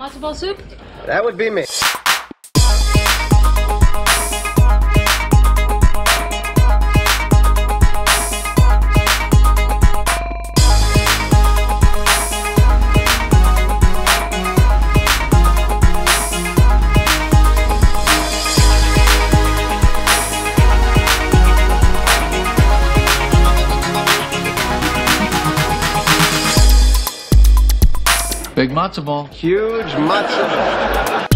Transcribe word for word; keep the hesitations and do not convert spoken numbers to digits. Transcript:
Matzo ball soup? That would be me. Big matzo ball. Huge matzo ball.